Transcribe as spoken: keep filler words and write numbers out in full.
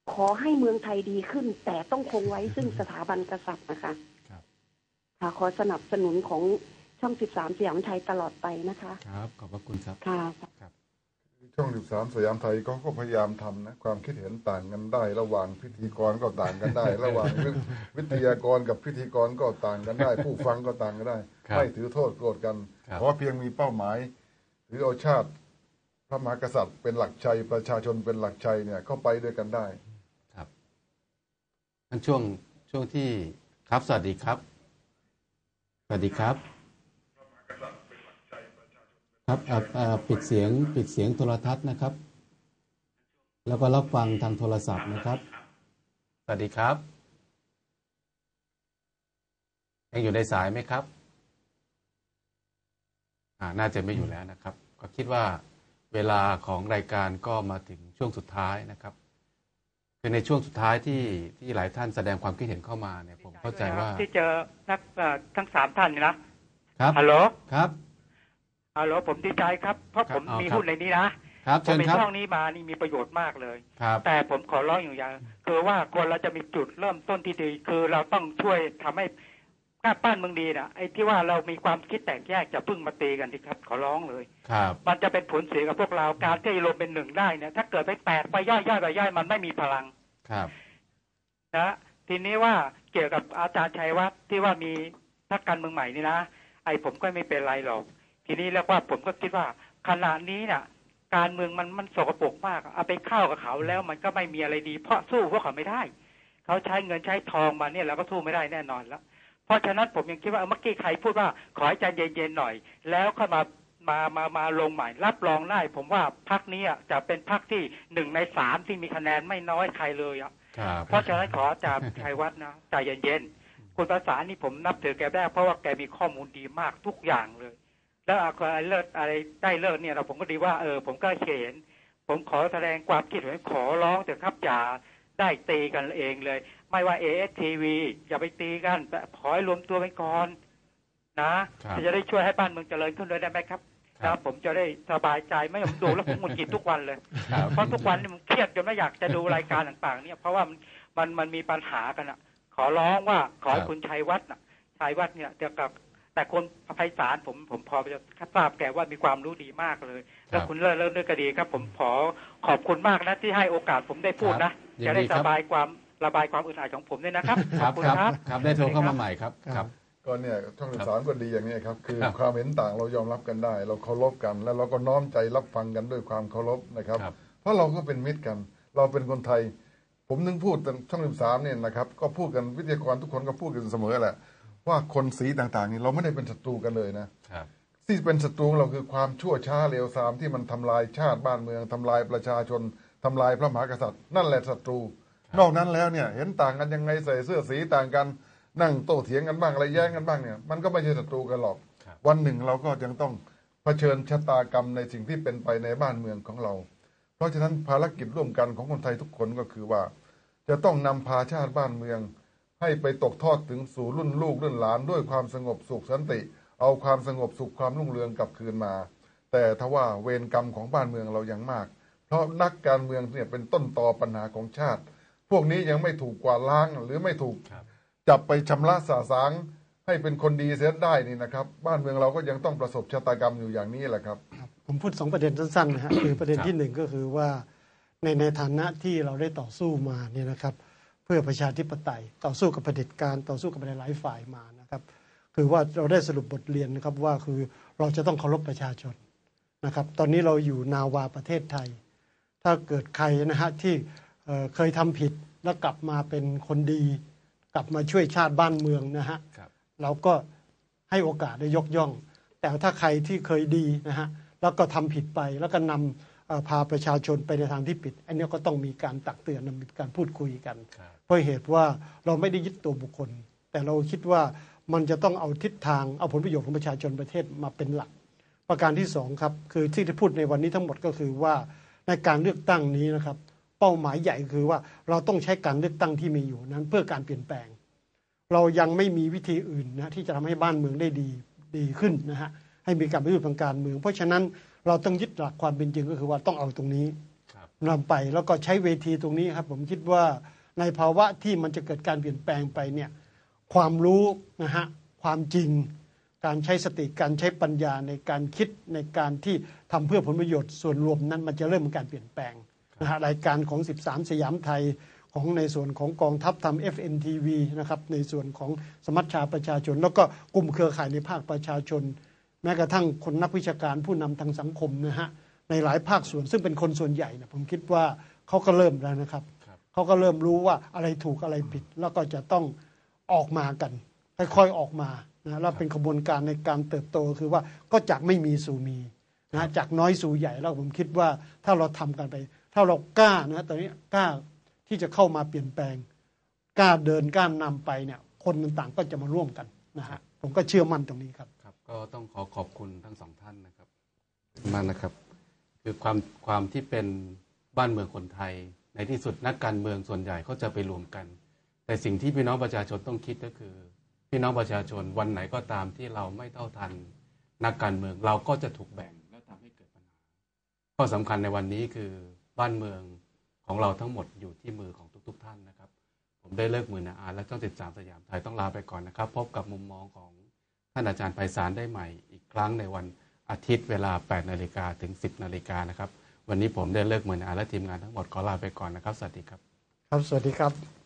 ขอให้เมืองไทยดีขึ้นแต่ต้องคงไว้ซึ่งสถาบันกษัตริย์นะคะค่ะขอสนับสนุนของช่องสิบสามสยามไทยตลอดไปนะคะครับขอบพระคุณครับค่ะช่องสิบสามสยามไทยก็พยายามทำนะความคิดเห็นต่างกันได้ระหว่างพิธีกรก็ต่างกันได้ระหว่างวิทยากรกับพิธีกรก็ต่างกันได้ผู้ฟังก็ต่างกันได้ไม่ถือโทษโกรธกันขอเพียงมีเป้าหมายถือเอาชาติพระมหากษัตริย์เป็นหลักชัยประชาชนเป็นหลักชัยเนี่ยเข้าไปด้วยกันได้ครับงั้นช่วงช่วงที่ครับสวัสดีครับสวัสดีครับครับปิดเสียงปิดเสียงโทรทัศน์นะครับแล้วก็รับฟังทางโทรศัพท์นะครับสวัสดีครับยังอยู่ในสายไหมครับอ่าน่าจะไม่อยู่แล้วนะครับก็คิดว่าเวลาของรายการก็มาถึงช่วงสุดท้ายนะครับคือในช่วงสุดท้ายที่ที่หลายท่านแสดงความคิดเห็นเข้ามาเนี่ยผมเข้าใจว่าที่เจอนักทั้งสามท่านนี่นะครับฮัลโหลครับฮัลโหลผมดีใจครับเพราะผมมีหุ้นในนี้นะครับผมมีช่องนี้มานี่มีประโยชน์มากเลยแต่ผมขอร้องอย่างคือว่าคนเราจะมีจุดเริ่มต้นที่ดีคือเราต้องช่วยทำให้หน้าบ้านเมืองดีนะไอ้ที่ว่าเรามีความคิดแตกแยกจะพึ่งมาตีกันทีครับขอร้องเลยมันจะเป็นผลเสียกับพวกเราการที่รวมเป็นหนึ่งได้เนี่ยถ้าเกิดไปแตกไปย่อยย่อยไปย่อยมันไม่มีพลังครับนะทีนี้ว่าเกี่ยวกับอาจารย์ชัยวัฒน์ที่ว่ามีพรรคการเมืองใหม่นี่นะไอ้ผมก็ไม่เป็นไรหรอกทีนี้แล้วว่าผมก็คิดว่าขณะนี้เนี่ยการเมืองมันมันสกปรกมากเอาไปเข้ากับเขาแล้วมันก็ไม่มีอะไรดีเพราะสู้พวกเขาไม่ได้เขาใช้เงินใช้ทองมาเนี่ยเราก็สู้ไม่ได้แน่นอนแล้วเพราะฉะนั้นผมยังคิดว่าเมื่อกี้ใครพูดว่าขอให้ใจเย็นๆหน่อยแล้วเข้ามามามามาลงใหม่รับรองได้ผมว่าพรรคนี้จะเป็นพรรคที่หนึ่งในสามที่มีคะแนนไม่น้อยใครเลยอ่ะเพราะฉะนั้นขออาจารย์ชัยวัฒน์นะใจเย็นๆคุณภาษานี่ผมนับถือแกได้เพราะว่าแกมีข้อมูลดีมากทุกอย่างเลยแล้วอะไรเลิศอะไรได้เลิศเนี่ยเราผมก็ดีว่าเออผมก็เห็นผมขอแสดงความคิดเห็นขอร้องเถอะครับอย่าได้ตีกันเองเลยไม่ว่า เอ เอส ที วี อย่าไปตีกันขอให้รวมตัวกันก่อนนะจะได้ช่วยให้บ้านเมืองเจริญขึ้นเลยได้ไหมครับนะผมจะได้สบายใจไม่ผมดูแล้วผมหงุดหงิดทุกวันเลยเพราะทุกวันนี่ผมเครียดจนไม่อยากจะดูรายการต่างๆเนี่ยเพราะว่ามันมันมันมีปัญหากันอ่ะขอร้องว่าขอให้คุณชัยวัฒน์น่ะชัยวัฒน์เนี่ยเกี่ยวกับแต่คนไพศาลผมผมพอจะทราบแกว่ามีความรู้ดีมากเลยแล้วคุณเลิศเลิศด้วยก็ดีครับผมขอขอบคุณมากนะที่ให้โอกาสผมได้พูดนะจะได้ระบายความระบายความอึดอัดของผมด้วยนะครับขอบคุณครับครับได้โทรเข้ามาใหม่ครับครับก็เนี่ยช่องสิบสามก็ดีอย่างนี้ครับคือความเห็นต่างเรายอมรับกันได้เราเคารพกันแล้วเราก็น้อมใจรับฟังกันด้วยความเคารพนะครับเพราะเราก็เป็นมิตรกันเราเป็นคนไทยผมนึงพูดช่องสิบสามเนี่ยนะครับก็พูดกันวิทยากรทุกคนก็พูดกันเสมอแหละว่าคนสีต่างๆนี่เราไม่ได้เป็นศัตรูกันเลยนะที่เป็นศัตรูเราคือความชั่วช้าเลวทรามที่มันทำลายชาติบ้านเมืองทำลายประชาชนทำลายพระมหากษัตริย์นั่นแหละศัตรูนอกนั้นแล้วเนี่ยเห็นต่างกันยังไงใส่เสื้อสีต่างกันนั่งโต้เถียงกันบ้างอะไรแย้งกันบ้างเนี่ยมันก็ไม่ใช่ศัตรูกันหรอกวันหนึ่งเราก็ยังต้องเผชิญชะตากรรมในสิ่งที่เป็นไปในบ้านเมืองของเราเพราะฉะนั้นภารกิจร่วมกันของคนไทยทุกคนก็คือว่าจะต้องนำพาชาติบ้านเมืองให้ไปตกทอดถึงสู่รุ่นลูกรุ่นหลานด้วยความสงบสุขสันติเอาความสงบสุขความรุ่งเรืองกลับคืนมาแต่ทว่าเวรกรรมของบ้านเมืองเรายังมากเพราะนักการเมืองเนี่ยเป็นต้นตอปัญหาของชาติพวกนี้ยังไม่ถูกกวาดล้างหรือไม่ถูกจับไปชำระสาสางให้เป็นคนดีเสียได้นี่นะครับบ้านเมืองเราก็ยังต้องประสบชะตากรรมอยู่อย่างนี้แหละครับผมพูดสองประเด็นสั้นๆนะฮะคือประเด็นที่หนึ่งก็คือว่าในในฐานะที่เราได้ต่อสู้มาเนี่ยนะครับเพื่อประชาธิปไตยต่อสู้กับเผด็จการต่อสู้กับหลายฝ่ายมานะครับคือว่าเราได้สรุปบทเรียนนะครับว่าคือเราจะต้องเคารพประชาชนนะครับตอนนี้เราอยู่นาวาประเทศไทยถ้าเกิดใครนะฮะที่เคยทำผิดแล้วกลับมาเป็นคนดีกลับมาช่วยชาติบ้านเมืองนะฮะเราก็ให้โอกาสได้ยกย่องแต่ถ้าใครที่เคยดีนะฮะแล้วก็ทำผิดไปแล้วก็นำพาประชาชนไปในทางที่ผิดอันนี้ก็ต้องมีการตักเตือนมีการพูดคุยกันเพราะเหตุว่าเราไม่ได้ยึดตัวบุคคลแต่เราคิดว่ามันจะต้องเอาทิศทางเอาผลประโยชน์ของประชาชนประเทศมาเป็นหลักประการที่สองครับคือที่จะพูดในวันนี้ทั้งหมดก็คือว่าในการเลือกตั้งนี้นะครับเป้าหมายใหญ่คือว่าเราต้องใช้การเลือกตั้งที่มีอยู่นั้นเพื่อการเปลี่ยนแปลงเรายังไม่มีวิธีอื่นนะที่จะทำให้บ้านเมืองได้ดีดีขึ้นนะฮะให้มีการปฏิรูปทางการเมืองเพราะฉะนั้นเราต้องยึดหลักความเป็นจริงก็คือว่าต้องเอาตรงนี้นำไปแล้วก็ใช้เวทีตรงนี้ครับผมคิดว่าในภาวะที่มันจะเกิดการเปลี่ยนแปลงไปเนี่ยความรู้นะฮะความจริงการใช้สติการใช้ปัญญาในการคิดในการที่ทำเพื่อผลประโยชน์ส่วนรวมนั้นมันจะเริ่มมีการเปลี่ยนแปลงนะฮะรายการของสิบสามสยามไทยของในส่วนของกองทัพทำ เอฟ เอ็น ที วี นะครับในส่วนของสมัชชาประชาชนแล้วก็กลุ่มเครือข่ายในภาคประชาชนแม้กระทั่งคนนักวิชาการผู้นำทางสังคมนะฮะในหลายภาคส่วนซึ่งเป็นคนส่วนใหญ่นะผมคิดว่าเขาก็เริ่มแล้วนะครับเขาก็เริ่มรู้ว่าอะไรถูกอะไรผิดแล้วก็จะต้องออกมากันค่อยๆออกมานะแล้วเป็นกระบวนการในการเติบโตคือว่าก็จากไม่มีสู่มีนะจากน้อยสู่ใหญ่แล้วผมคิดว่าถ้าเราทำกันไปถ้าเรากล้านะตอนนี้กล้าที่จะเข้ามาเปลี่ยนแปลงกล้าเดินกล้านำไปเนี่ยคนต่างๆก็จะมาร่วมกันนะฮะผมก็เชื่อมั่นตรงนี้ครับครับก็ต้องขอขอบคุณทั้งสองท่านนะครับมากนะครับคือความความที่เป็นบ้านเมืองคนไทยในที่สุดนักการเมืองส่วนใหญ่เขาจะไปรวมกันแต่สิ่งที่พี่น้องประชาชนต้องคิดก็คือพี่น้องประชาชนวันไหนก็ตามที่เราไม่เท่าทันนักการเมืองเราก็จะถูกแบ่งแล้วทำให้เกิดปัญหาข้อสำคัญในวันนี้คือบ้านเมืองของเราทั้งหมดอยู่ที่มือของทุกๆท่านนะครับผมได้เลิกมือนาอาและช่องสิบสามสยามไทยต้องลาไปก่อนนะครับพบกับมุมมองของท่านอาจารย์ไพศาลได้ใหม่อีกครั้งในวันอาทิตย์เวลาแปดนาฬิกาถึงสิบนาฬิกานะครับวันนี้ผมได้เลิกมือนาอาและทีมงานทั้งหมดขอลาไปก่อนนะครับสวัสดีครับครับสวัสดีครับ